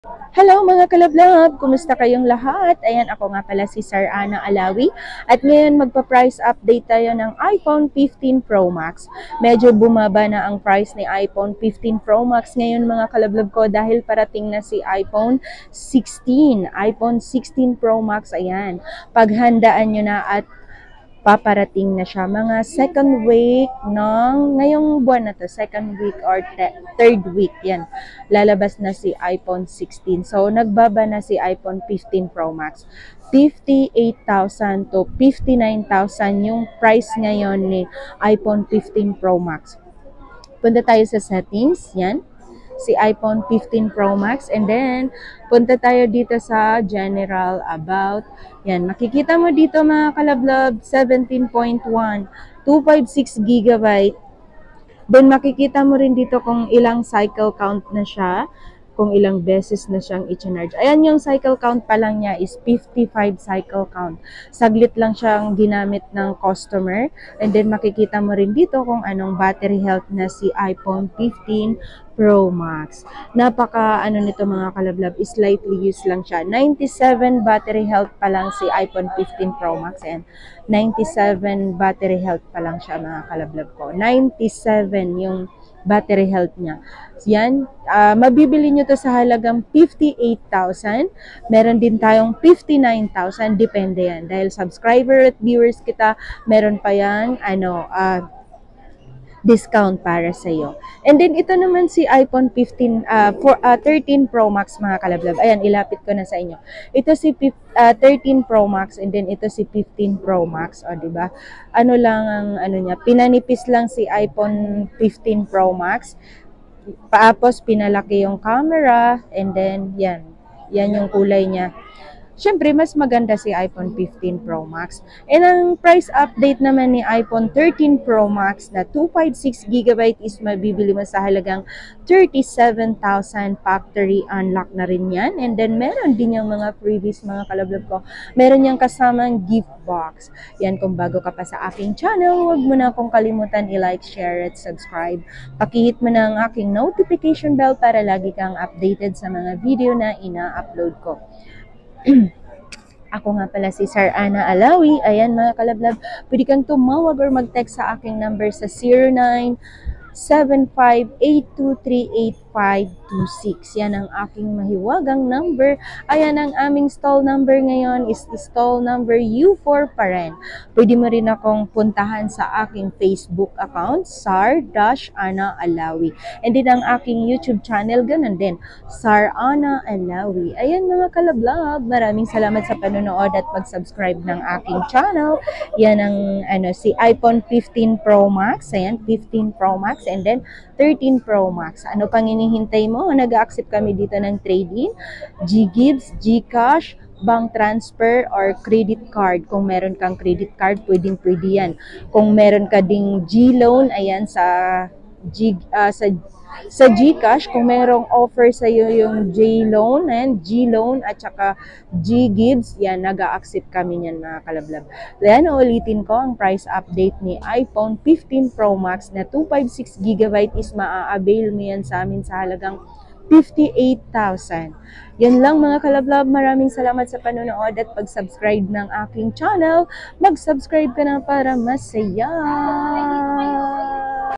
Hello mga kalablab! Kumusta kayong lahat? Ayan, ako nga pala si Sir Ana Alawi at ngayon magpa-price update tayo ng iPhone 15 Pro Max. Medyo bumaba na ang price ni iPhone 15 Pro Max ngayon mga kalablab ko dahil parating na si iPhone 16. iPhone 16 Pro Max, ayan. Paghandaan nyo na at paparating na siya mga second week ng ngayong buwan na to, second week or third week, yan, lalabas na si iPhone 16. So nagbaba na si iPhone 15 Pro Max, 58,000 to 59,000 yung price ngayon ni iPhone 15 Pro Max. Punta tayo sa settings, yan, si iPhone 15 Pro Max, and then punta tayo dito sa general about. Yan, makikita mo dito mga kalablab, 17.1, 256 GB. Then makikita mo rin dito kung ilang cycle count na siya, kung ilang beses na siyang i-charge. Ayan, yung cycle count pa lang niya is 55 cycle count. Saglit lang siyang ginamit ng customer. And then makikita mo rin dito kung anong battery health na si iPhone 15 Pro Max. Napaka nito mga kalablab, is slightly used lang siya. 97 battery health pa lang si iPhone 15 Pro Max, and 97 battery health pa lang siya mga kalablab ko. 97 yung battery health niya. Yan, mabibili nyo to sa halagang 58,000. Meron din tayong 59,000, depende yan. Dahil subscriber at viewers kita, meron pa yan, discount para sa iyo. And then ito naman si iPhone 13 Pro Max mga kalablab. Ayan, ilapit ko na sa inyo. Ito si 13 Pro Max, and then ito si 15 Pro Max, o di ba? Ano lang ang niya, pinanipis lang si iPhone 15 Pro Max. Tapos pinalaki yung camera, and then yan yung kulay niya. Siyempre, mas maganda si iPhone 15 Pro Max. And ang price update naman ni iPhone 13 Pro Max na 256 GB is mabibili mo sa halagang 37,000, factory unlock na rin yan. And then, meron din yung mga freebies mga kalablab ko. Meron yung kasamang gift box. Yan, kung bago ka pa sa aking channel, huwag mo na akong kalimutan i-like, share, at subscribe. Pakihit mo na ang aking notification bell para lagi kang updated sa mga video na ina-upload ko. Ako nga pala si Sir Ana Alawi. Ayan mga kalablab, pwede kang tumawag or mag-text sa aking number sa 0975-823-8526. Yan ang aking mahiwagang number. Ayan, ang aming stall number ngayon is stall number U4 pa rin. Pwede mo rin akong puntahan sa aking Facebook account, Sar-Ana Alawi. And din ang aking YouTube channel, ganun din, Sar Ana Alawi. Ayan mga kalablab, maraming salamat sa panonood at pag-subscribe ng aking channel. Yan ang si iPhone 15 Pro Max. Ayan, 15 Pro Max, and then 13 Pro Max. Ano pang hinihintay mo? Nag-accept kami dito ng trade-in, GGives, GCash, bank transfer, or credit card. Kung meron kang credit card, pwede yan. Kung meron ka ding G-loan, ayan, sa GCash, kung merong offer sa iyo yung J-loan and G-loan at saka GGives, yan, nag-a-accept kami niyan mga kalablab. Then, ulitin ko, ang price update ni iPhone 15 Pro Max na 256 GB is maa-avail mo yan sa amin sa halagang 58,000. Yan lang mga kalablab. Maraming salamat sa panonood at pag-subscribe ng aking channel. Mag-subscribe ka na para masaya.